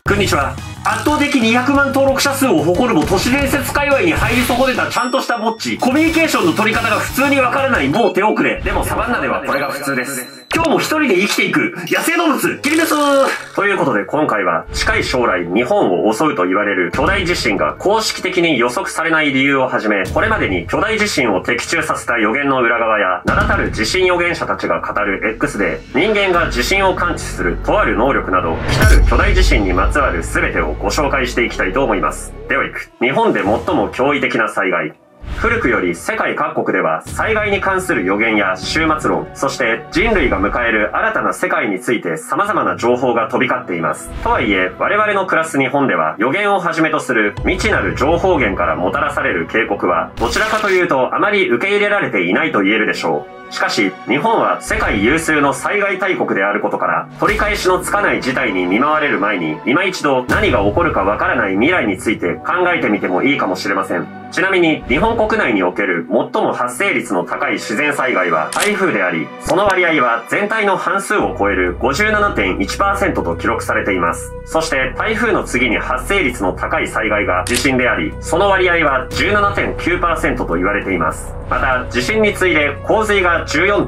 こんにちは。圧倒的200万登録者数を誇るも都市伝説界隈に入り損ねたちゃんとしたぼっち。コミュニケーションの取り方が普通にわからないもう手遅れ。でもサバンナではこれが普通です。今日も一人で生きていく野生動物キリメスということで今回は近い将来日本を襲うと言われる巨大地震が公式的に予測されない理由をはじめ、これまでに巨大地震を的中させた予言の裏側や名だたる地震予言者たちが語る X で人間が地震を感知するとある能力など来たる巨大地震にまつわる全てをご紹介していきたいと思います。では行く。日本で最も驚異的な災害。古くより世界各国では災害に関する予言や終末論、そして人類が迎える新たな世界について様々な情報が飛び交っています。とはいえ、我々の暮らす日本では予言をはじめとする未知なる情報源からもたらされる警告はどちらかというとあまり受け入れられていないと言えるでしょう。しかし、日本は世界有数の災害大国であることから、取り返しのつかない事態に見舞われる前に、今一度何が起こるかわからない未来について考えてみてもいいかもしれません。ちなみに、日本国内における最も発生率の高い自然災害は台風であり、その割合は全体の半数を超える 57.1% と記録されています。そして、台風の次に発生率の高い災害が地震であり、その割合は 17.9% と言われています。また、地震に次いで洪水が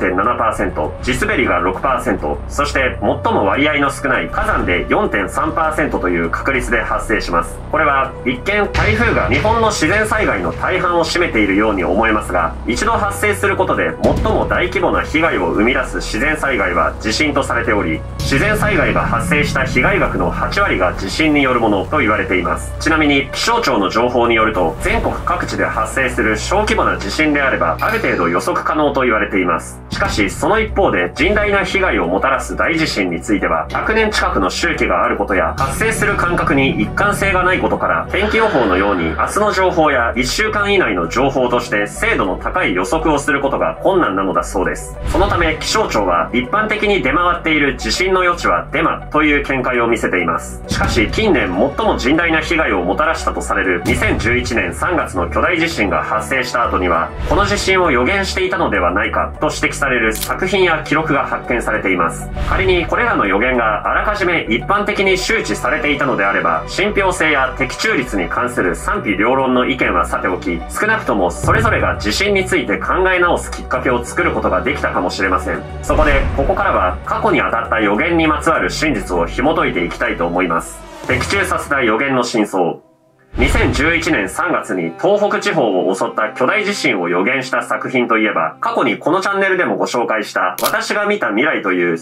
14.7%、地滑りが 6%、そして最も割合の少ない火山で 4.3% という確率で発生します。これは一見台風が日本の自然災害の大半を占めているように思えますが、一度発生することで最も大規模な被害を生み出す自然災害は地震とされており、自然災害が発生した被害額の8割が地震によるものと言われています。ちなみに気象庁の情報によると、全国各地で発生する小規模な地震であればある程度予測可能と言われています。しかし、その一方で甚大な被害をもたらす大地震については、100年近くの周期があることや、発生する間隔に一貫性がないことから、天気予報のように明日の情報や1週間以内の情報として精度の高い予測をすることが困難なのだそうです。そのため気象庁は一般的に出回っている地震の余地はデマという見解を見せています。しかし近年最も甚大な被害をもたらしたとされる2011年3月の巨大地震が発生した後には、この地震を予言していたのではないかと指摘される作品や記録が発見されています。仮にこれらの予言があらかじめ一般的に周知されていたのであれば、信憑性や的中率に関する賛否両論の意見はさておき、少なくともそれぞれが地震について考え直すきっかけを作ることができたかもしれません。そこでここからは過去に当たった予言にまつわる真実を紐解いていきたいと思います。的中させた予言の真相。2011年3月に東北地方を襲った巨大地震を予言した作品といえば、過去にこのチャンネルでもご紹介した私が見た未来という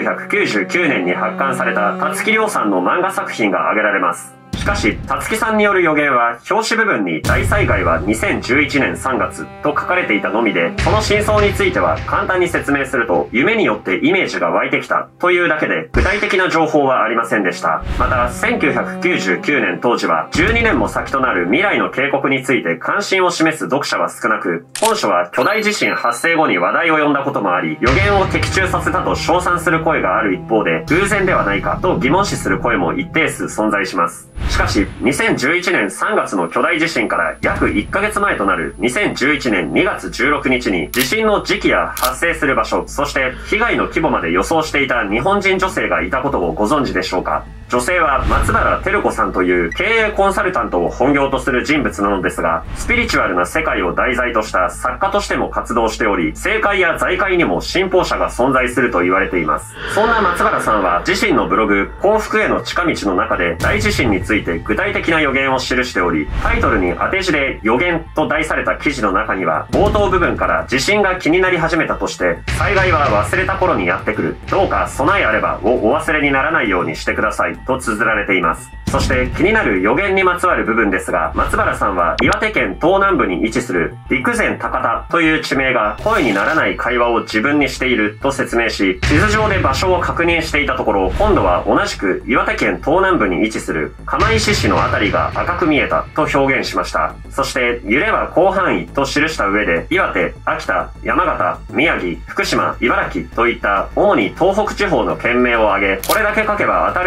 1999年に発刊されたたつきりょうさんの漫画作品が挙げられます。しかし、たつきさんによる予言は、表紙部分に大災害は2011年3月と書かれていたのみで、その真相については簡単に説明すると、夢によってイメージが湧いてきたというだけで、具体的な情報はありませんでした。また、1999年当時は、12年も先となる未来の警告について関心を示す読者は少なく、本書は巨大地震発生後に話題を呼んだこともあり、予言を的中させたと称賛する声がある一方で、偶然ではないかと疑問視する声も一定数存在します。しかし、2011年3月の巨大地震から約1ヶ月前となる2011年2月16日に地震の時期や発生する場所、そして被害の規模まで予想していた日本人女性がいたことをご存知でしょうか。女性は松原照子さんという経営コンサルタントを本業とする人物なのですが、スピリチュアルな世界を題材とした作家としても活動しており、政界や財界にも信奉者が存在すると言われています。そんな松原さんは自身のブログ、幸福への近道の中で大地震について具体的な予言を記しており、タイトルに当て字で予言と題された記事の中には、冒頭部分から地震が気になり始めたとして、災害は忘れた頃にやってくる。どうか備えあればをお忘れにならないようにしてください。と綴られています。そして気になる予言にまつわる部分ですが、松原さんは岩手県東南部に位置する陸前高田という地名が声にならない会話を自分にしていると説明し、地図上で場所を確認していたところ、今度は同じく岩手県東南部に位置する釜石市のあたりが赤く見えたと表現しました。そして揺れは広範囲と記した上で、岩手、秋田、山形、宮城、福島、茨城といった主に東北地方の県名を挙げ、これだけ書けば当たると思われ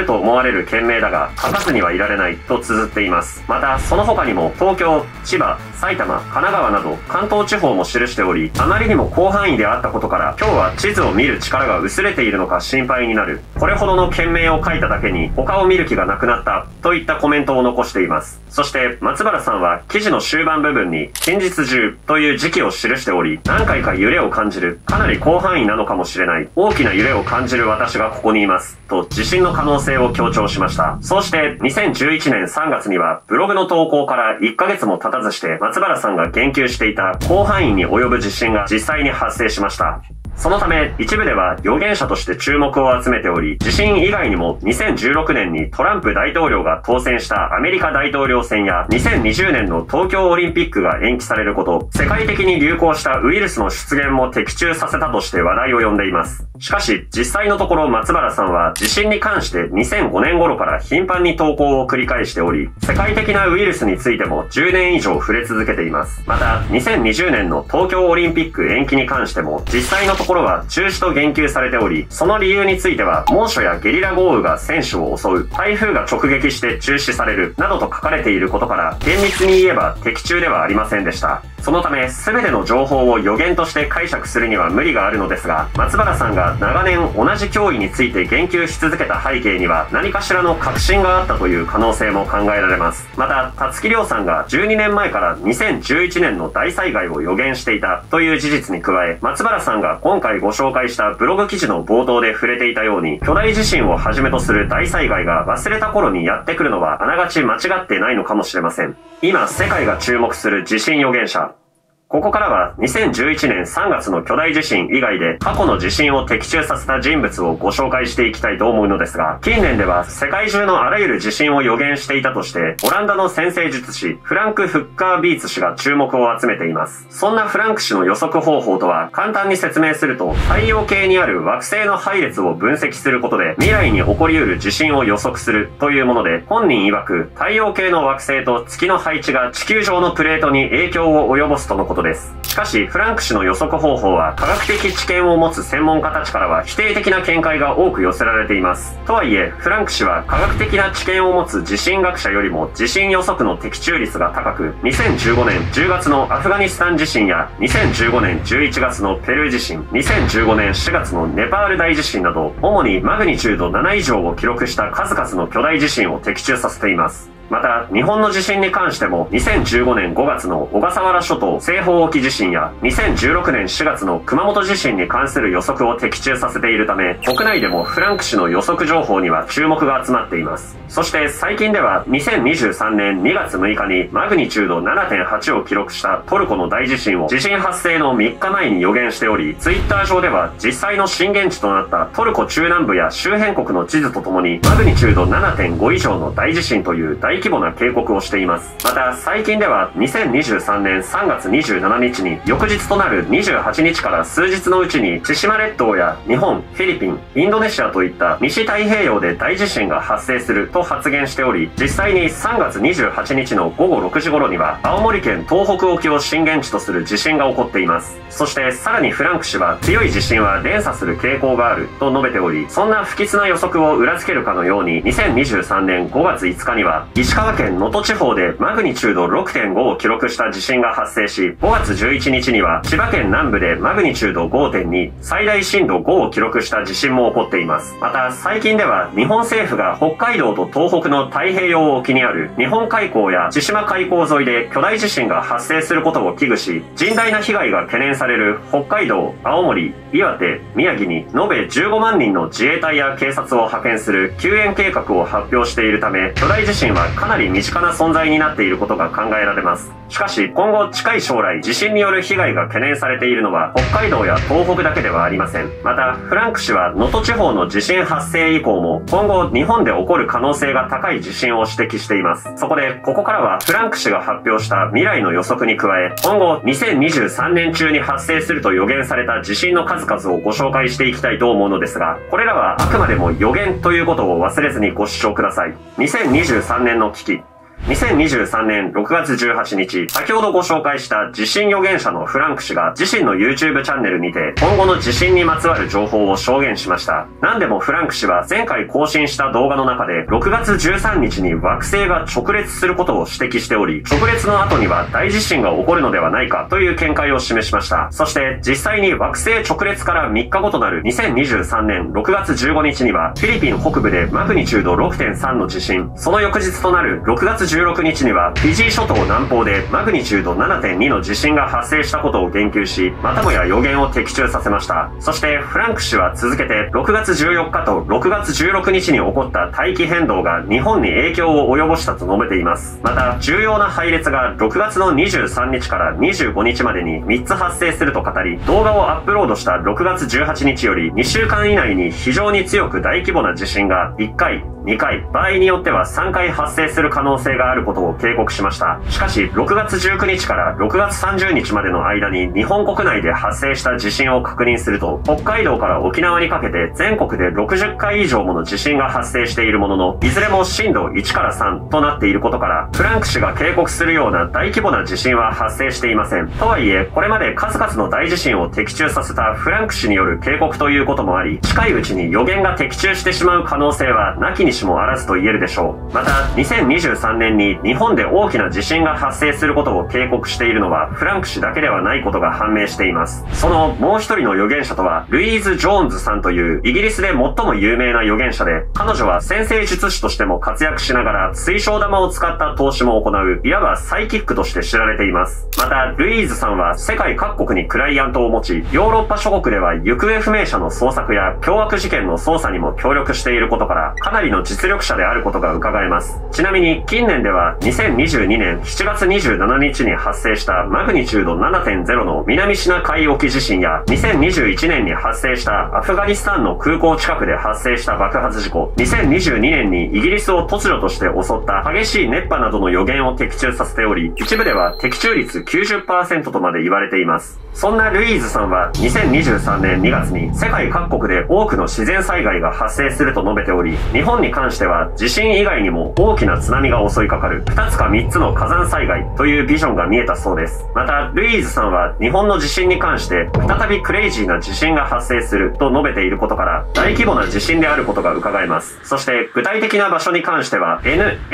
れる県名だが、書かずにはいられないと綴っています。また、その他にも東京、千葉、埼玉、神奈川など関東地方も記しており、あまりにも広範囲であったことから、今日は地図を見る力が薄れているのか心配になる。これほどの県名を書いただけに、他を見る気がなくなった、といったコメントを残しています。そして、松原さんは記事の終盤部分に、近日中という時期を記しており、何回か揺れを感じる、かなり広範囲なのかもしれない、大きな揺れを感じる私がここにいます、と地震の可能性を強調しました。そうして、2011年3月には、ブログの投稿から1ヶ月も経たずして、松原さんが言及していた広範囲に及ぶ地震が実際に発生しました。そのため、一部では預言者として注目を集めており、地震以外にも2016年にトランプ大統領が当選したアメリカ大統領選や2020年の東京オリンピックが延期されること、世界的に流行したウイルスの出現も的中させたとして話題を呼んでいます。しかし、実際のところ松原さんは地震に関して2005年頃から頻繁に投稿を繰り返しており、世界的なウイルスについても10年以上触れ続けています。また、2020年の東京オリンピック延期に関しても実際のところは中止と言及されており、その理由については猛暑やゲリラ豪雨が選手を襲う、台風が直撃して中止されるなどと書かれていることから厳密に言えば的中ではありませんでした。そのため全ての情報を予言として解釈するには無理があるのですが、松原さんが長年同じ脅威について言及し続けた背景には何かしらの確信があったという可能性も考えられます。また、辰木亮さんが12年前から2011年の大災害を予言していたという事実に加え、松原さんが今回ご紹介したブログ記事の冒頭で触れていたように、巨大地震をはじめとする大災害が忘れた頃にやってくるのはあながち間違ってないのかもしれません。今世界が注目する地震予言者。ここからは2011年3月の巨大地震以外で過去の地震を的中させた人物をご紹介していきたいと思うのですが、近年では世界中のあらゆる地震を予言していたとして、オランダの占星術師フランク・フッカー・ビーツ氏が注目を集めています。そんなフランク氏の予測方法とは、簡単に説明すると、太陽系にある惑星の配列を分析することで未来に起こり得る地震を予測するというもので、本人曰く太陽系の惑星と月の配置が地球上のプレートに影響を及ぼすとのことです。しかし、フランク氏の予測方法は科学的知見を持つ専門家たちからは否定的な見解が多く寄せられています。とはいえ、フランク氏は科学的な知見を持つ地震学者よりも地震予測の的中率が高く、2015年10月のアフガニスタン地震や2015年11月のペルー地震、2015年4月のネパール大地震など、主にマグニチュード7以上を記録した数々の巨大地震を的中させています。また、日本の地震に関しても、2015年5月の小笠原諸島西方沖地震や、2016年4月の熊本地震に関する予測を的中させているため、国内でもフランク氏の予測情報には注目が集まっています。そして最近では、2023年2月6日にマグニチュード 7.8 を記録したトルコの大地震を地震発生の3日前に予言しており、ツイッター上では実際の震源地となったトルコ中南部や周辺国の地図とともに、マグニチュード 7.5 以上の大地震という大規模な警告をしています。また、最近では2023年3月27日に翌日となる28日から数日のうちに千島列島や日本、フィリピン、インドネシアといった西太平洋で大地震が発生すると発言しており、実際に3月28日の午後6時頃には青森県東北沖を震源地とする地震が起こっています。そしてさらにフランク氏は強い地震は連鎖する傾向があると述べており、そんな不吉な予測を裏付けるかのように2023年5月5日には石川県能登地方でマグニチュード 6.5 を記録した地震が発生し、5月11日には千葉県南部でマグニチュード 5.2 最大震度5を記録した地震も起こっています。また最近では日本政府が北海道と東北の太平洋沖にある日本海溝や千島海溝沿いで巨大地震が発生することを危惧し、甚大な被害が懸念される北海道、青森、岩手、宮城に延べ15万人の自衛隊や警察を派遣する救援計画を発表しているため、巨大地震はかなり身近な存在になっていることが考えられます。しかし今後近い将来、地震による被害が懸念されているのは北海道や東北だけではありません。またフランク氏は能登地方の地震発生以降も今後日本で起こる可能性が高い地震を指摘しています。そこでここからはフランク氏が発表した未来の予測に加え、今後2023年中に発生すると予言された地震の数々をご紹介していきたいと思うのですが、これらはあくまでも予言ということを忘れずにご視聴ください。2023年の危機。 2023年6月18日、先ほどご紹介した地震預言者のフランク氏が自身の YouTube チャンネルにて今後の地震にまつわる情報を証言しました。なんでもフランク氏は前回更新した動画の中で6月13日に惑星が直列することを指摘しており、直列の後には大地震が起こるのではないかという見解を示しました。そして実際に惑星直列から3日後となる2023年6月15日にはフィリピン北部でマグニチュード 6.3 の地震、その翌日となる6月16日にはフィジー諸島南方でマグニチュード 7.2 の地震が発生したことを言及し、またもや予言を的中させました。そしてフランク氏は続けて6月14日と6月16日に起こった大気変動が日本に影響を及ぼしたと述べています。また重要な配列が6月の23日から25日までに3つ発生すると語り、動画をアップロードした6月18日より2週間以内に非常に強く大規模な地震が1回、2回、場合によっては3回発生する可能性があることを警告しました。しかし、6月19日から6月30日までの間に日本国内で発生した地震を確認すると、北海道から沖縄にかけて全国で60回以上もの地震が発生しているものの、いずれも震度1から3となっていることから、フランク氏が警告するような大規模な地震は発生していません。とはいえ、これまで数々の大地震を的中させたフランク氏による警告ということもあり、近いうちに予言が的中してしまう可能性はなきにしもあらずと言えるでしょう。また、2023年に日本で大きな地震が発生することを警告しているのはフランク氏だけではないことが判明しています。そのもう一人の預言者とは、ルイーズ・ジョーンズさんというイギリスで最も有名な預言者で、彼女は占星術師としても活躍しながら水晶玉を使った投資も行う、いわばサイキックとして知られています。また、ルイーズさんは世界各国にクライアントを持ち、ヨーロッパ諸国では行方不明者の捜索や凶悪事件の捜査にも協力していることから、かなりの実力者であることが伺えます。ちなみに、近年では2022年7月27日に発生したマグニチュード 7.0 の南シナ海沖地震や、2021年に発生したアフガニスタンの空港近くで発生した爆発事故、2022年にイギリスを突如として襲った激しい熱波などの予言を的中させており、一部では的中率 90% とまで言われています。そんなルイーズさんは2023年2月に世界各国で多くの自然災害が発生すると述べており、日本に関しては地震以外にも大きな津波が襲いかかる2つか3つの火山災害というビジョンが見えたそうです。また、ルイーズさんは日本の地震に関して再びクレイジーな地震が発生すると述べていることから大規模な地震であることが伺えます。そして具体的な場所に関しては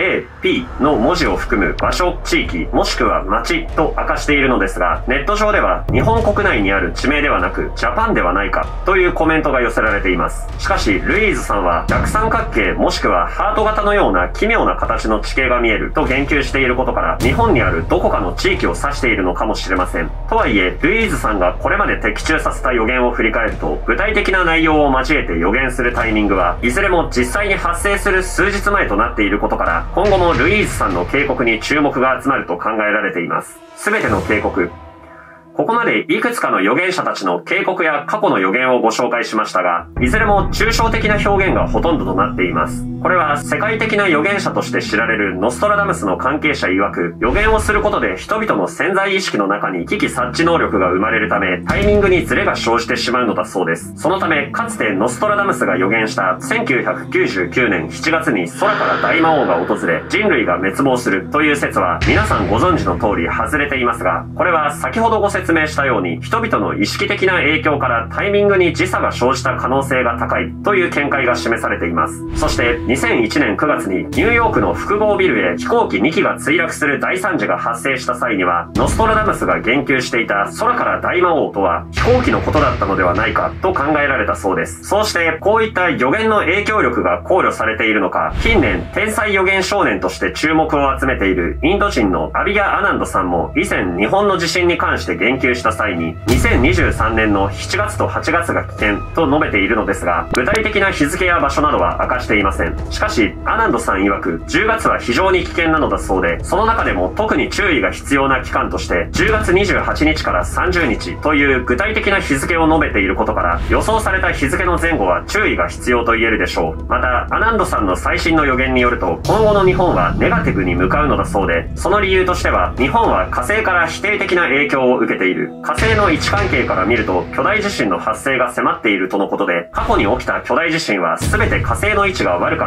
NAP の文字を含む場所、地域、もしくは町と明かしているのですが、ネット上では日本国内にある地名ではなくジャパンではないかというコメントが寄せられています。しかしルイーズさんは逆三角形もしくはハート型のような奇妙な形の地形が見えると言及していることから日本にあるどこかの地域を指しているのかもしれません。とはいえルイーズさんがこれまで的中させた予言を振り返ると、具体的な内容を交えて予言するタイミングはいずれも実際に発生する数日前となっていることから、今後もルイーズさんの警告に注目が集まると考えられています。すべての警告、ここまでいくつかの預言者たちの警告や過去の予言をご紹介しましたが、いずれも抽象的な表現がほとんどとなっています。これは世界的な預言者として知られるノストラダムスの関係者曰く、予言をすることで人々の潜在意識の中に危機察知能力が生まれるため、タイミングにズレが生じてしまうのだそうです。そのため、かつてノストラダムスが予言した1999年7月に空から大魔王が訪れ、人類が滅亡するという説は皆さんご存知の通り外れていますが、これは先ほどご説明したように人々の意識的な影響からタイミングに時差が生じた可能性が高いという見解が示されています。そして2001年9月にニューヨークの複合ビルへ飛行機2機が墜落する大惨事が発生した際には、ノストラダムスが言及していた空から大魔王とは飛行機のことだったのではないかと考えられたそうです。そうしてこういった予言の影響力が考慮されているのか、近年天才予言少年として注目を集めているインド人のアビヤ・アナンドさんも以前日本の地震に関して言及した際に2023年の7月と8月が危険と述べているのですが、具体的な日付や場所などは明かしていません。しかしアナンドさん曰く10月は非常に危険なのだそうで、その中でも特に注意が必要な期間として10月28日から30日という具体的な日付を述べていることから、予想された日付の前後は注意が必要と言えるでしょう。またアナンドさんの最新の予言によると、今後の日本はネガティブに向かうのだそうで、その理由としては日本は火星から否定的な影響を受けている、火星の位置関係から見ると巨大地震の発生が迫っているとのことで、過去に起きた巨大地震は全て火星の位置が悪かっ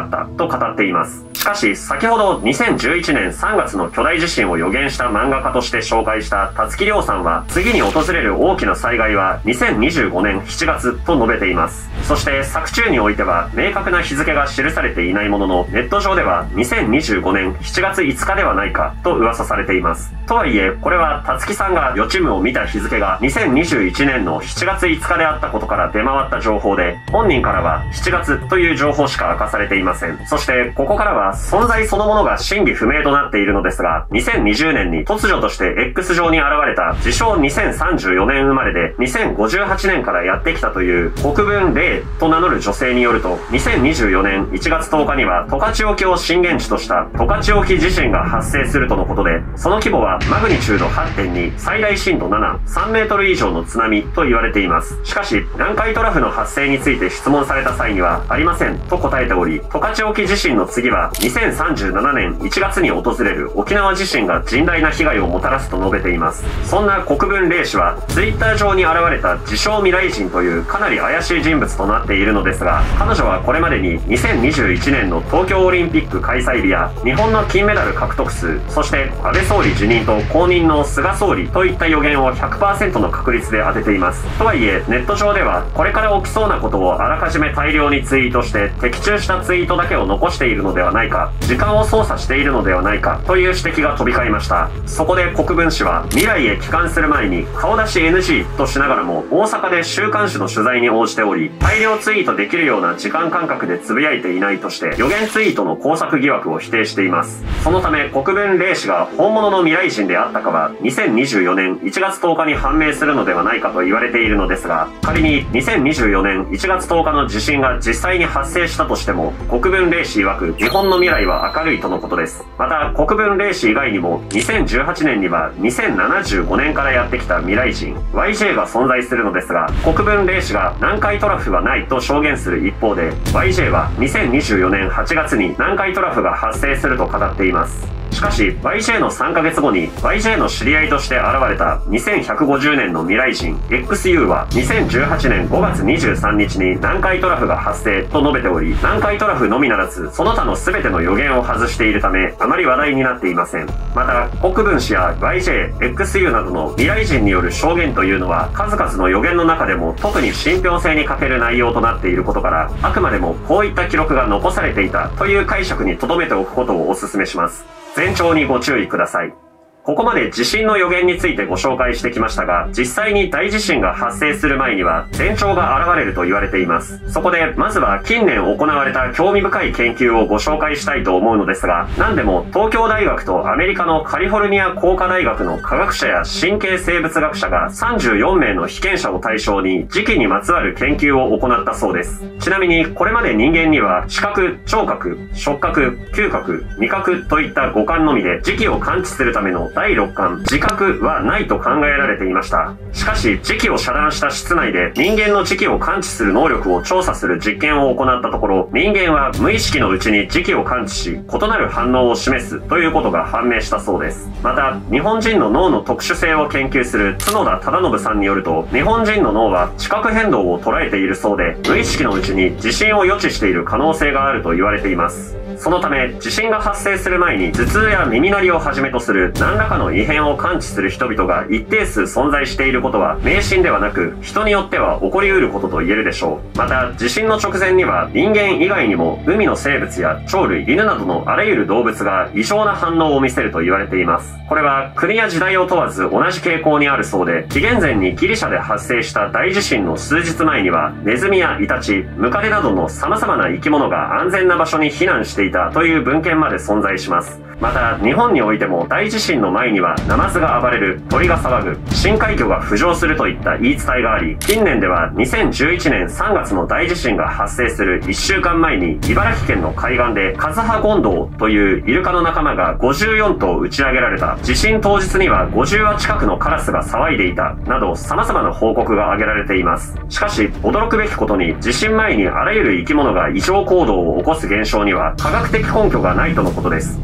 ったと語っています。しかし、先ほど2011年3月の巨大地震を予言した漫画家として紹介した辰木亮さんは、次に訪れる大きな災害は2025年7月と述べています。そして作中においては明確な日付が記されていないものの、ネット上では2025年7月5日ではないかと噂されています。とはいえ、これは辰木さんが予知夢を見た日付が2021年の7月5日であったことから出回った情報で、本人からは7月という情報しか明かされていません。そしてここからは存在そのものが真偽不明となっているのですが、2020年に突如として X 上に現れた自称2034年生まれで2058年からやってきたという国分霊と名乗る女性によると、2024年1月10日には十勝沖を震源地とした十勝沖地震が発生するとのことで、その規模はマグニチュード 8.2、最大震度7、3メートル以上の津波と言われています。しかし、南海トラフの発生について質問された際には、ありませんと答えており、十勝沖地震の次は2037年1月に訪れる沖縄地震が甚大な被害をもたらすと述べています。そんな国分霊氏は、ツイッター上に現れた自称未来人というかなり怪しい人物となっているのですが、彼女はこれまでに2021年の東京オリンピック開催日や日本の金メダル獲得数、そして安倍総理辞任と後任の菅総理といった予言を 100% の確率で当てています。とはいえ、ネット上ではこれから起きそうなことをあらかじめ大量にツイートして的中したツイートだけを残しているのではないか、時間を操作しているのではないかという指摘が飛び交いました。そこで国分氏は、未来へ帰還する前に顔出し NG としながらも大阪で週刊誌の取材に応じており、大量ツイートできるような時間感覚でつぶやいていないとして予言ツイートの工作疑惑を否定しています。そのため国分霊氏が本物の未来人であったかは2024年1月10日に判明するのではないかと言われているのですが、仮に2024年1月10日の地震が実際に発生したとしても、国分霊氏曰く日本の未来は明るいとのことです。また国分霊氏以外にも2018年には2075年からやってきた未来人 YJ が存在するのですが、国分霊氏が南海トラフはないと証言する一方で、 YJ は2024年8月に南海トラフが発生すると語っています。しかし YJ の3ヶ月後に YJ の知り合いとして現れた2150年の未来人 XU は2018年5月23日に南海トラフが発生と述べており、南海トラフのみならずその他の全ての予言を外しているためあまり話題になっていません。また国分氏や YJ、XU などの未来人による証言というのは数々の予言の中でも特に信憑性に欠ける内容となっていることから、あくまでもこういった記録が残されていたという解釈に留めておくことをお勧めします。前兆にご注意ください。ここまで地震の予言についてご紹介してきましたが、実際に大地震が発生する前には前兆が現れると言われています。そこでまずは近年行われた興味深い研究をご紹介したいと思うのですが、何でも東京大学とアメリカのカリフォルニア工科大学の科学者や神経生物学者が34名の被験者を対象に時期にまつわる研究を行ったそうです。ちなみにこれまで人間には視覚、聴覚、触覚、嗅覚、味覚といった五感のみで時期を感知するための第六感、自覚はないと考えられていました。しかし、磁気を遮断した室内で人間の磁気を感知する能力を調査する実験を行ったところ、人間は無意識のうちに磁気を感知し、異なる反応を示すということが判明したそうです。また、日本人の脳の特殊性を研究する角田忠信さんによると、日本人の脳は地殻変動を捉えているそうで、無意識のうちに地震を予知している可能性があると言われています。そのため、地震が発生する前に頭痛や耳鳴りをはじめとする何らかの異変を感知する人々が一定数存在していることは迷信ではなく、人によっては起こりうることと言えるでしょう。また、地震の直前には人間以外にも海の生物や鳥類、犬などのあらゆる動物が異常な反応を見せると言われています。これは国や時代を問わず同じ傾向にあるそうで、紀元前にギリシャで発生した大地震の数日前にはネズミやイタチ、ムカデなどの様々な生き物が安全な場所に避難していたという文献まで存在します。また、日本においても大地震の前にはナマズが暴れる、鳥が騒ぐ、深海魚が浮上するといった言い伝えがあり、近年では2011年3月の大地震が発生する1週間前に茨城県の海岸でカズハゴンドウというイルカの仲間が54頭打ち上げられた、地震当日には50羽近くのカラスが騒いでいたなど様々な報告が挙げられています。しかし驚くべきことに、地震前にあらゆる生き物が異常行動を起こす現象には科学的根拠がないとのことです。とはいえ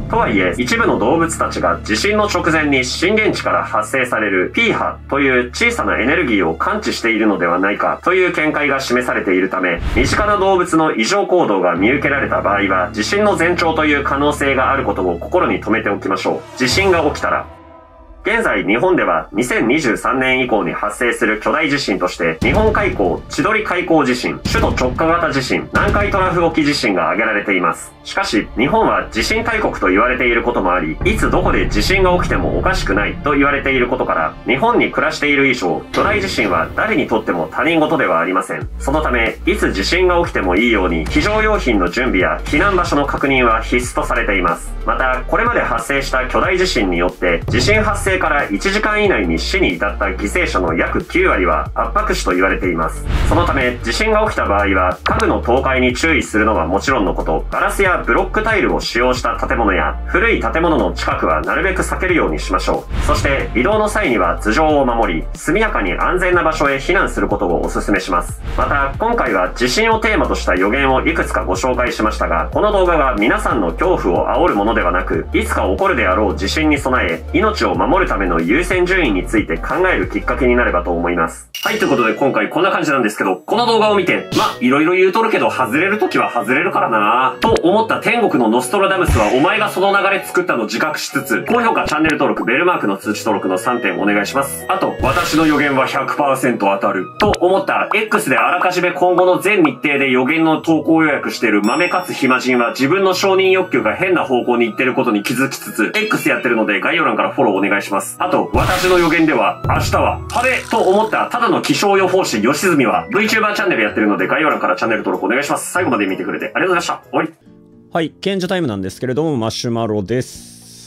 え、一部の動物たちが地震の直前に震源地から発生される P 波という小さなエネルギーを感知しているのではないかという見解が示されているため、身近な動物の異常行動が見受けられた場合は、地震の前兆という可能性があることを心に留めておきましょう。地震が起きたら、現在日本では2023年以降に発生する巨大地震として日本海溝千鳥海溝地震、首都直下型地震、南海トラフ沖地震が挙げられています。しかし日本は地震大国と言われていることもあり、いつどこで地震が起きてもおかしくないと言われていることから、日本に暮らしている以上、巨大地震は誰にとっても他人事ではありません。そのため、いつ地震が起きてもいいように非常用品の準備や避難場所の確認は必須とされています。また、これまで発生した巨大地震によって地震発生から1時間以内に死に至った犠牲者の約9割は圧迫死と言われています。そのため、地震が起きた場合は家具の倒壊に注意するのはもちろんのこと、ガラスやブロックタイルを使用した建物や古い建物の近くはなるべく避けるようにしましょう。そして移動の際には頭上を守り、速やかに安全な場所へ避難することをお勧めします。また、今回は地震をテーマとした予言をいくつかご紹介しましたが、この動画が皆さんの恐怖を煽るものではなく、いつか起こるであろう地震に備え、命を守るための優先順位について考えるきっかけになればと思います。はい、ということで今回こんな感じなんですけど、この動画を見て、いろいろ言うとるけど外れるときは外れるからなと思った天国のノストラダムスはお前がその流れ作ったの自覚しつつ、高評価、チャンネル登録、ベルマークの通知登録の3点お願いします。あと、私の予言は 100% 当たると思った X であらかじめ今後の全日程で予言の投稿予約している豆かつ暇人は自分の承認欲求が変な方向に行ってることに気づきつつ、X やってるので概要欄からフォローお願いします。あと、私の予言では、明日は晴れと思ったただの気象予報士吉住は VTuber チャンネルやってるので概要欄からチャンネル登録お願いします。最後まで見てくれてありがとうございました。終わり。 はい、賢者タイムなんですけれども、マシュマロです。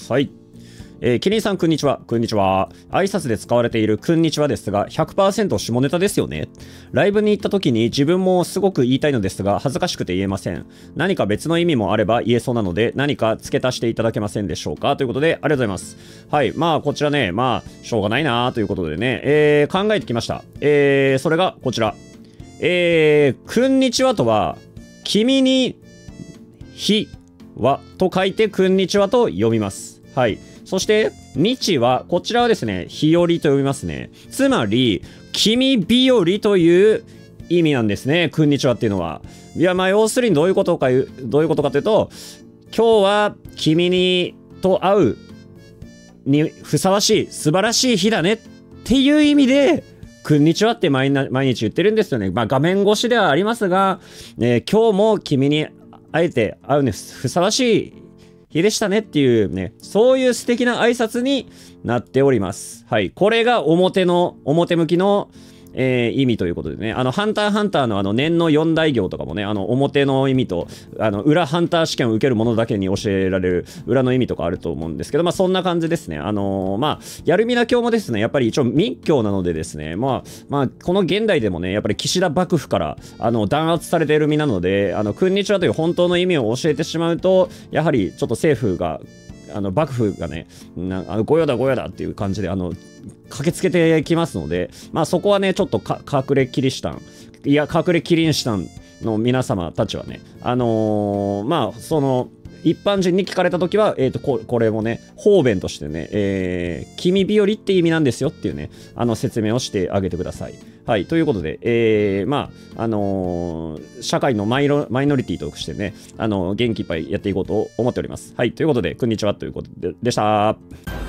はい。キリンさん、こんにちは。こんにちは。挨拶で使われているこんにちはですが、100% 下ネタですよね。ライブに行った時に自分もすごく言いたいのですが、恥ずかしくて言えません。何か別の意味もあれば言えそうなので、何か付け足していただけませんでしょうかということで、ありがとうございます。はい。こちらね、しょうがないなということでね、考えてきました。それがこちら。こんにちはとは、君に、日はと書いて、こんにちはと読みます。はい。そして、日は、こちらはですね、日和と読みますね。つまり、君日和という意味なんですね。こんにちはっていうのは。いや、要するにどういうことかというと、今日は君にと会うにふさわしい、素晴らしい日だねっていう意味で、こんにちはって毎日言ってるんですよね。画面越しではありますが、今日も君に会えて会うにふさわしい日でしたねっていうね、そういう素敵な挨拶になっております。はい。これが表向きの、意味ということでね、ハンターハンターの念の4大行とかもね、表の意味と、裏ハンター試験を受ける者だけに教えられる裏の意味とかあると思うんですけど、そんな感じですね。やるみな教もですね、やっぱり一応密教なのでですね、この現代でもね、やっぱり岸田幕府から、弾圧されている身なので、こんにちはという本当の意味を教えてしまうと、やはりちょっと政府が、幕府がね、御用だっていう感じで、駆けつけてきますので、そこはね、ちょっと隠れキリシタン、いや、隠れキリンシタンの皆様たちはね、その、一般人に聞かれたときは、これもね、方便としてね、君日和って意味なんですよっていうね、説明をしてあげてください。はい。ということで、社会のマイノリティとしてね、元気いっぱいやっていこうと思っております。はい。ということで、こんにちはということでした。